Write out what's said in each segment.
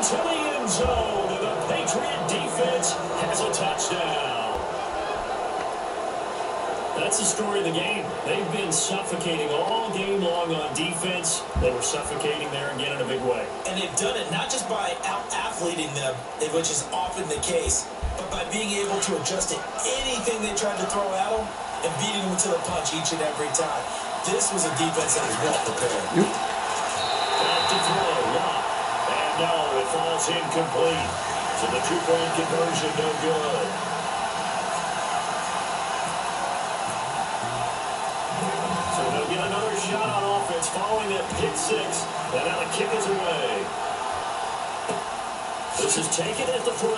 into the end zone, and the Patriot defense has a touchdown. That's the story of the game. They've been suffocating all game long on defense. They were suffocating there again in a big way. And they've done it not just by out-athleting them, which is often the case, but by being able to adjust to anything they tried to throw at them and beating them to the punch each and every time. This was a defense that was well prepared. Back to throw, Lott. And no, it falls incomplete. So the two-point conversion, no good. So they'll get another shot on offense following that pick six. And now the kick is away. This is taken at the 3.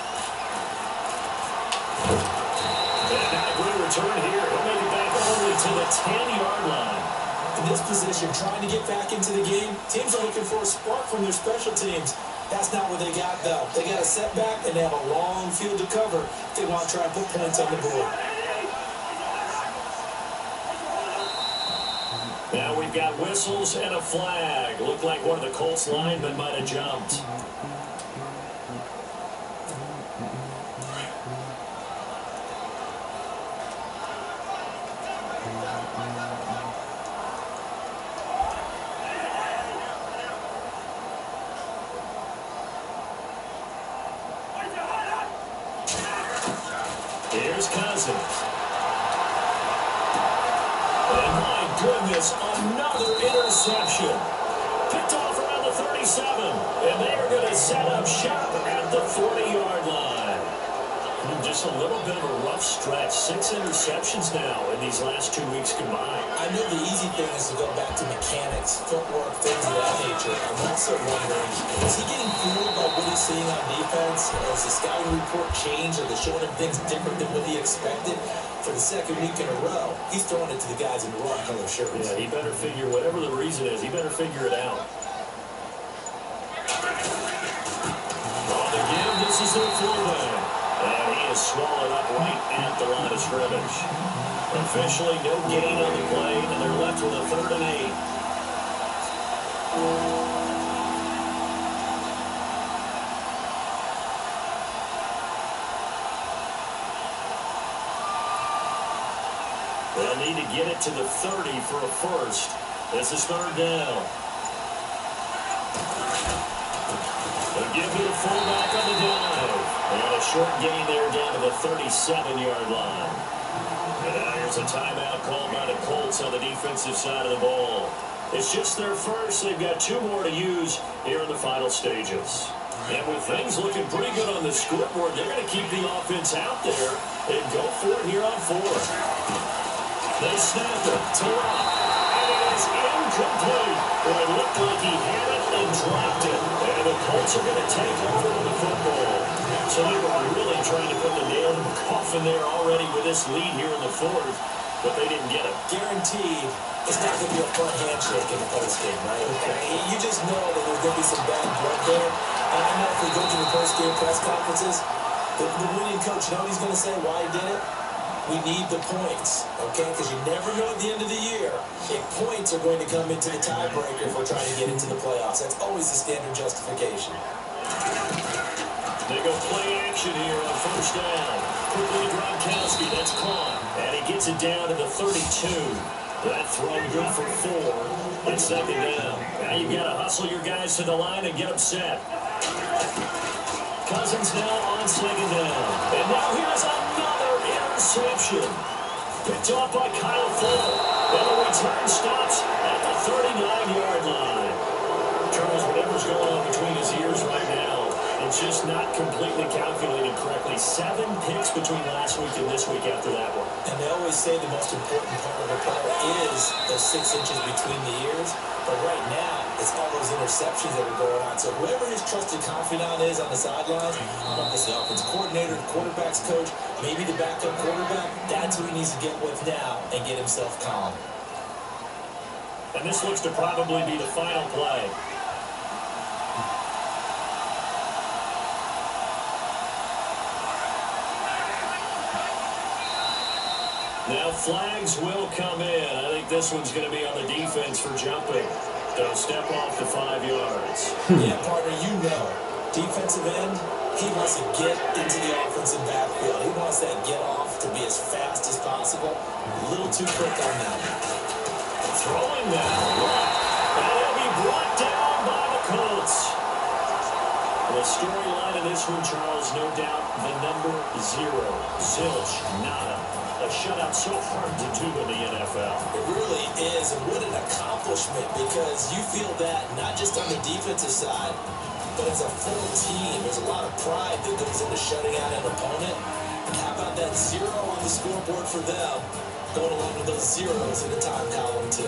And now a great return here. He'll make it back only to the 10-yard line. In this position, trying to get back into the game, teams are looking for a spark from their special teams. That's not what they got, though. They got a setback, and they have a long field to cover if they want to try and put points on the board. Now we've got whistles and a flag. Looked like one of the Colts linemen might have jumped. Here's Cousins. And my goodness, another interception. Picked off around the 37. And they are going to set up shop at the 40-yard line. Just a little bit of a rough stretch. 6 interceptions now in these last 2 weeks combined. I know the easy thing is to go back to mechanics, footwork, things of that nature. I'm also wondering, is he getting fooled by what he's seeing on defense? Has the scouting report changed? Are they showing him things different than what he expected? For the second week in a row, he's throwing it to the guys in the wrong color shirts. Yeah, he better figure, whatever the reason is, he better figure it out. On the give, this is their fullback. And he is swallowed up right at the line of scrimmage. Officially, no gain on the play, and they're left with a 3rd and 8. They'll need to get it to the 30 for a first. This is 3rd down. They'll give it a fullback on the dive. And a short gain there down to the 37-yard line. And now here's a timeout called by the Colts on the defensive side of the ball. It's just their first. They've got 2 more to use here in the final stages. And with things looking pretty good on the scoreboard, they're going to keep the offense out there and go for it here on 4th. They snap it to Lott. And it is incomplete. Well, it looked like he had it and dropped it. And the Colts are going to take over with the football. So they were really trying to put the nail in the coffin there already with this lead here in the 4th, but they didn't get it. Guaranteed, it's not going to be a fun handshake in the postgame, right? Okay. You just know that there's going to be some bad blood there. And I know if we go to the postgame press conferences, the winning coach, you know what he's going to say, why he did it? We need the points, okay? Because you never know at the end of the year if points are going to come into the tiebreaker if we're trying to get into the playoffs. That's always the standard justification. They go play action here on 1st down. Quickly to Gronkowski. That's caught. And he gets it down to the 32. That throw good for 4. It's 2nd down. Now you've got to hustle your guys to the line and get them set. Cousins now on 2nd down. And now here's another interception. Picked off by Kyle Fuller. And the return stops at the 39-yard line. Charles, whatever's going on between his ears right now, it's just not completely calculated correctly. 7 picks between last week and this week after that one. And they always say the most important part of a player is those 6 inches between the ears. But right now, it's all those interceptions that are going on. So whoever his trusted confidant is on the sidelines, it's the offensive coordinator, the quarterback's coach, maybe the backup quarterback, that's who he needs to get with now and get himself calm. And this looks to probably be the final play. Now flags will come in. I think this one's going to be on the defense for jumping. They'll step off the 5 yards. Yeah, partner, you know defensive end, he wants to get into the offensive backfield. He wants that get off to be as fast as possible. A little too quick on that. Throwing now. And he'll be brought down by the Colts. The storyline of this one, Charles, no doubt the number 0. Zilch, nada. A shutout so hard to do in the NFL. It really is, and what an accomplishment, because you feel that not just on the defensive side, but as a full team. There's a lot of pride that goes into shutting out an opponent. And how about that 0 on the scoreboard for them, going along with those zeros in the time column, too.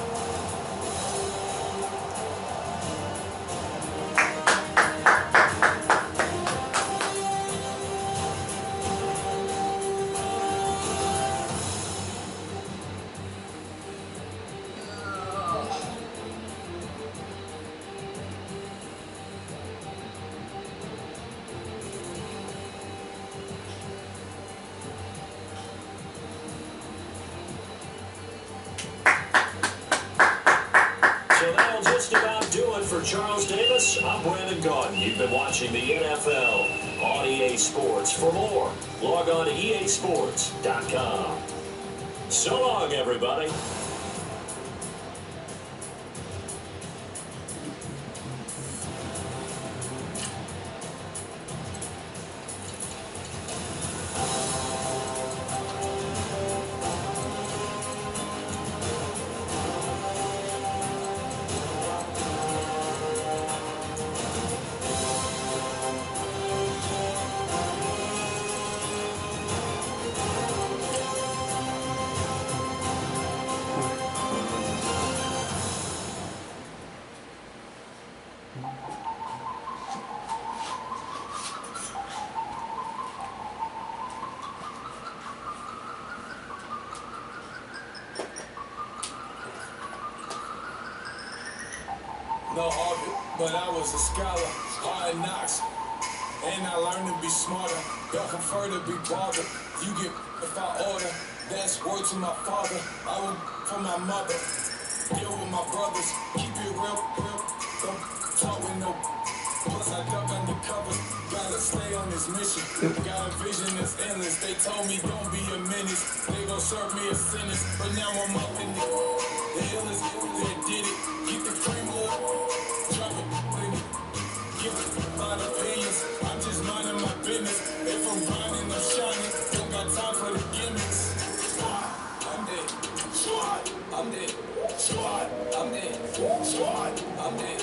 For Charles Davis, I'm Brandon Gaudin. You've been watching the NFL on EA Sports. For more, log on to easports.com. So long, everybody. No Harvard, but I was a scholar, hard knocks, and I learned to be smarter. Y'all prefer to be bothered. You get if I order, that's word to my father. I will for my mother. Deal with my brothers, keep it real. Don't talk with no. Plus I duck undercover, gotta stay on this mission. Got a vision that's endless. They told me don't be a menace. They gon' serve me a sentence, but now I'm up in it. The illest that did it. Get the cream up, drop it, give it my opinions. I'm just minding my business. If I'm grinding, I'm shining. Don't got time for the gimmicks. I'm dead. I'm dead. I'm dead. I'm dead.